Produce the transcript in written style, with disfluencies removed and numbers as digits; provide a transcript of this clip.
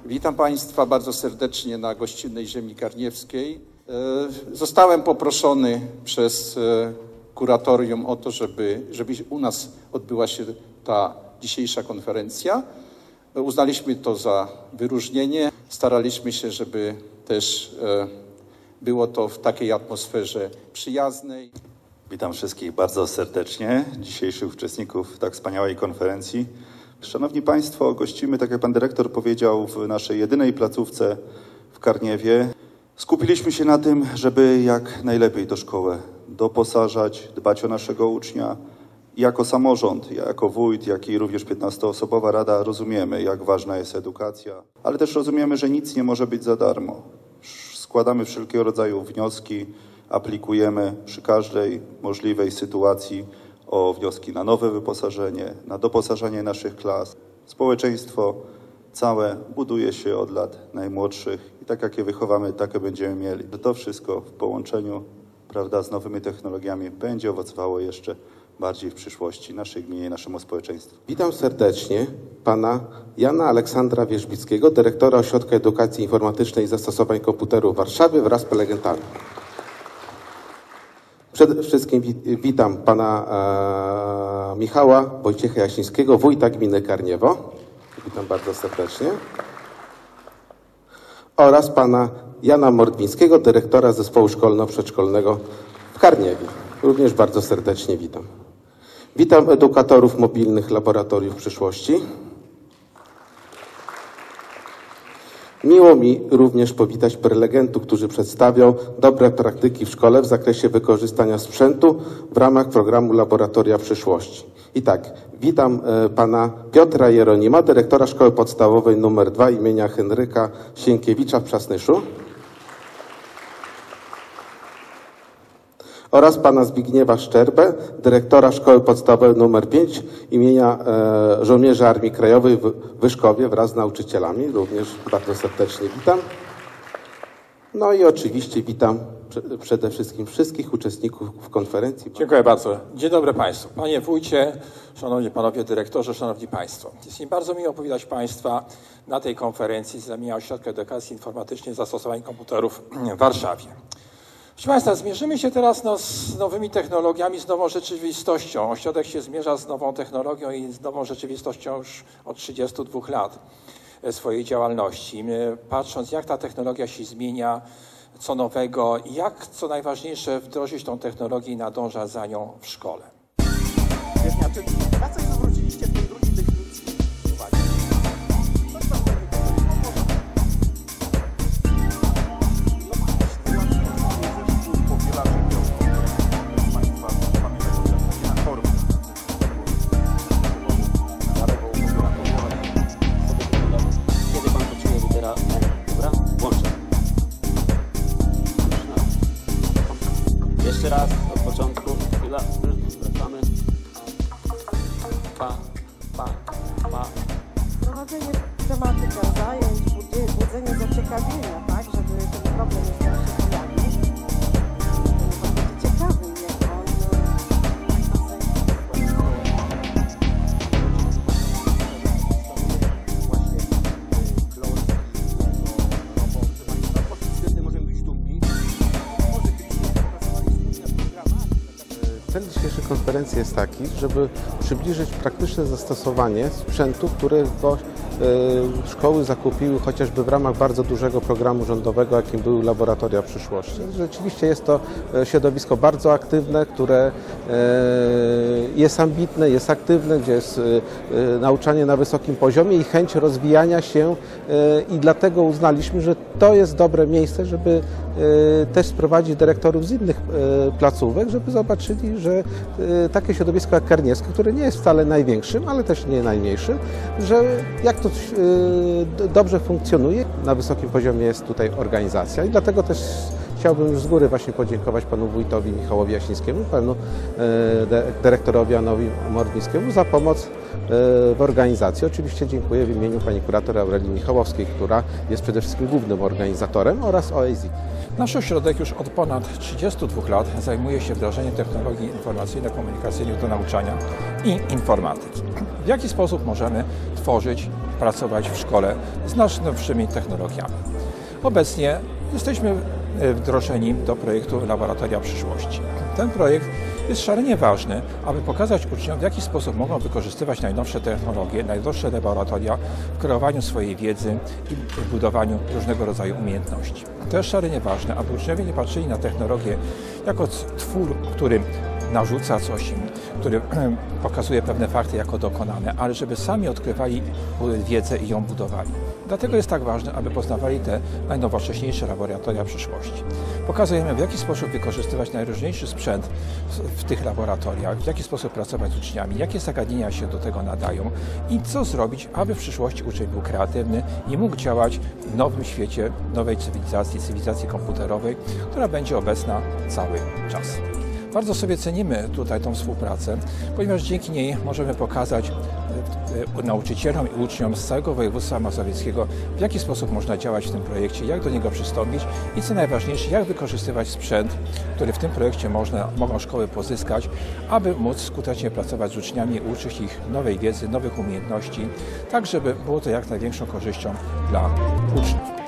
Witam Państwa bardzo serdecznie na gościnnej ziemi karniewskiej. Zostałem poproszony przez kuratorium o to, żeby u nas odbyła się ta dzisiejsza konferencja. Uznaliśmy to za wyróżnienie. Staraliśmy się, żeby też było to w takiej atmosferze przyjaznej. Witam wszystkich bardzo serdecznie, dzisiejszych uczestników tak wspaniałej konferencji. Szanowni Państwo, gościmy, tak jak Pan Dyrektor powiedział, w naszej jedynej placówce w Karniewie. Skupiliśmy się na tym, żeby jak najlepiej tę szkołę doposażać, dbać o naszego ucznia. Jako samorząd, jako wójt, jak i również 15-osobowa rada rozumiemy, jak ważna jest edukacja, ale też rozumiemy, że nic nie może być za darmo. Składamy wszelkiego rodzaju wnioski, aplikujemy przy każdej możliwej sytuacji o wnioski na nowe wyposażenie, na doposażanie naszych klas. Społeczeństwo całe buduje się od lat najmłodszych i tak jak je wychowamy, takie będziemy mieli. To wszystko w połączeniu, prawda, z nowymi technologiami będzie owocowało jeszcze bardziej w przyszłości naszej gminie i naszemu społeczeństwu. Witam serdecznie pana Jana Aleksandra Wierzbickiego, dyrektora Ośrodka Edukacji Informatycznej i Zastosowań Komputerów w Warszawie wraz z prelegentami. Przede wszystkim witam pana Michała Wojciecha Jasińskiego, wójta gminy Karniewo. Witam bardzo serdecznie. Oraz pana Jana Mordwińskiego, dyrektora Zespołu Szkolno-Przedszkolnego w Karniewie. Również bardzo serdecznie witam. Witam edukatorów mobilnych laboratoriów przyszłości. Miło mi również powitać prelegentów, którzy przedstawią dobre praktyki w szkole w zakresie wykorzystania sprzętu w ramach programu Laboratoria Przyszłości. I tak, witam pana Piotra Jeronima, dyrektora Szkoły Podstawowej nr 2 imienia Henryka Sienkiewicza w Przasnyszu. Oraz pana Zbigniewa Szczerbę, dyrektora Szkoły Podstawowej nr 5 imienia Żołnierzy Armii Krajowej w Wyszkowie wraz z nauczycielami. Również bardzo serdecznie witam. No i oczywiście witam przede wszystkim wszystkich uczestników konferencji. Dziękuję bardzo. Dzień dobry Państwu. Panie Wójcie, Szanowni Panowie Dyrektorzy, Szanowni Państwo. Jest mi bardzo miło powitać Państwa na tej konferencji z ramienia Ośrodka Edukacji Informatycznej i Zastosowań Komputerów w Warszawie. Proszę Państwa, zmierzymy się teraz z nowymi technologiami, z nową rzeczywistością. Ośrodek się zmierza z nową technologią i z nową rzeczywistością już od 32 lat swojej działalności. Patrząc, jak ta technologia się zmienia, co nowego i jak, co najważniejsze, wdrożyć tą technologię i nadążać za nią w szkole. Na coś zwróciliście w tej drugiej definicji uwagę? Kiedy pan poczuje lidera? Dobra, włączę. Jeszcze raz od początku. Chwila, wracamy. Pa. Prowadzenie tematyka zajęć, budzenie zaciekawienia, tak, żeby ten problem nie stał się pojawił. Pan będzie ciekawy, jak on możemy być dumni. Cel dzisiejszej konferencji jest taki, żeby przybliżyć praktyczne zastosowanie sprzętu, którego szkoły zakupiły chociażby w ramach bardzo dużego programu rządowego, jakim były Laboratoria Przyszłości. Rzeczywiście jest to środowisko bardzo aktywne, które jest ambitne, jest aktywne, gdzie jest nauczanie na wysokim poziomie i chęć rozwijania się i dlatego uznaliśmy, że to jest dobre miejsce, żeby też sprowadzić dyrektorów z innych placówek, żeby zobaczyli, że takie środowisko jak karniewskie, które nie jest wcale największym, ale też nie najmniejszym, że jak to dobrze funkcjonuje. Na wysokim poziomie jest tutaj organizacja i dlatego też Chciałbym już z góry właśnie podziękować panu wójtowi Michałowi Jasińskiemu, panu dyrektorowi Janowi Morwińskiemu za pomoc w organizacji. Oczywiście dziękuję w imieniu pani kurator Aurelii Michałowskiej, która jest przede wszystkim głównym organizatorem, oraz OAZ. Nasz ośrodek już od ponad 32 lat zajmuje się wdrażaniem technologii informacyjno-komunikacyjnych do nauczania i informatyki. W jaki sposób możemy tworzyć, pracować w szkole z najnowszymi technologiami? Obecnie jesteśmy wdrożeni do projektu Laboratoria Przyszłości. Ten projekt jest szalenie ważny, aby pokazać uczniom, w jaki sposób mogą wykorzystywać najnowsze technologie, najnowsze laboratoria w kreowaniu swojej wiedzy i w budowaniu różnego rodzaju umiejętności. To jest szalenie ważne, aby uczniowie nie patrzyli na technologię jako twór, który narzuca coś im, który pokazuje pewne fakty jako dokonane, ale żeby sami odkrywali wiedzę i ją budowali. Dlatego jest tak ważne, aby poznawali te najnowocześniejsze laboratoria przyszłości. Pokazujemy, w jaki sposób wykorzystywać najróżniejszy sprzęt w tych laboratoriach, w jaki sposób pracować z uczniami, jakie zagadnienia się do tego nadają i co zrobić, aby w przyszłości uczeń był kreatywny i mógł działać w nowym świecie, nowej cywilizacji komputerowej, która będzie obecna cały czas. Bardzo sobie cenimy tutaj tą współpracę, ponieważ dzięki niej możemy pokazać nauczycielom i uczniom z całego województwa mazowieckiego, w jaki sposób można działać w tym projekcie, jak do niego przystąpić i co najważniejsze, jak wykorzystywać sprzęt, który w tym projekcie mogą szkoły pozyskać, aby móc skutecznie pracować z uczniami i uczyć ich nowej wiedzy, nowych umiejętności, tak żeby było to jak największą korzyścią dla uczniów.